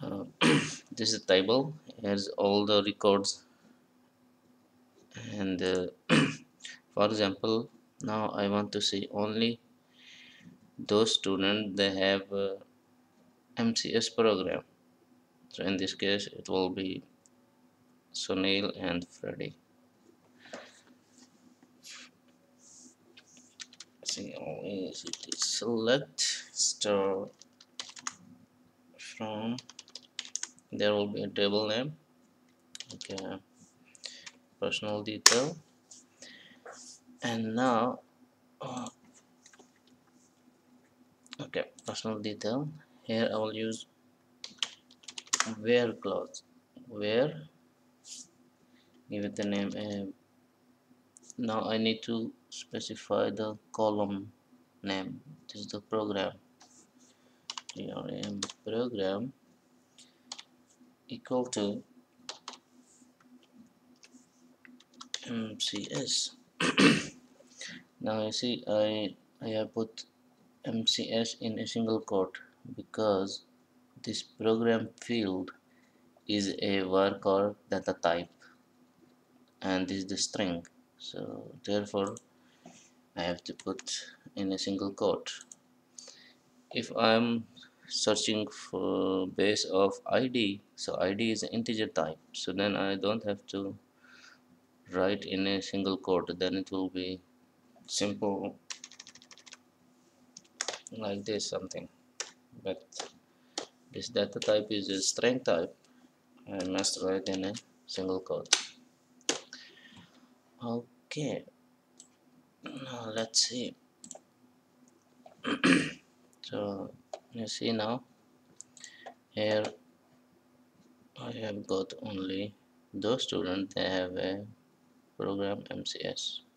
uh, this is table. Here's all the records, and for example, now I want to see only those students they have MCS program. So in this case it will be Sunil and Freddy. See only select star from, there will be a table name. Okay, personal detail, and now okay, personal detail. Here I will use wear clothes. Wear, give it the name. Now I need to specify the column name. This is the program. Program equal to MCS. Now you see I have put MCS in a single quote because this program field is a varchar data type, and this is the string, so therefore I have to put in a single quote. If I'm searching for base of ID, so ID is an integer type, so then I don't have to write in a single quote, then it will be simple like this something. But this data type is a string type, I must write in a single quote. Okay, now let's see. So you see now here I have got only those students that have a program MCS.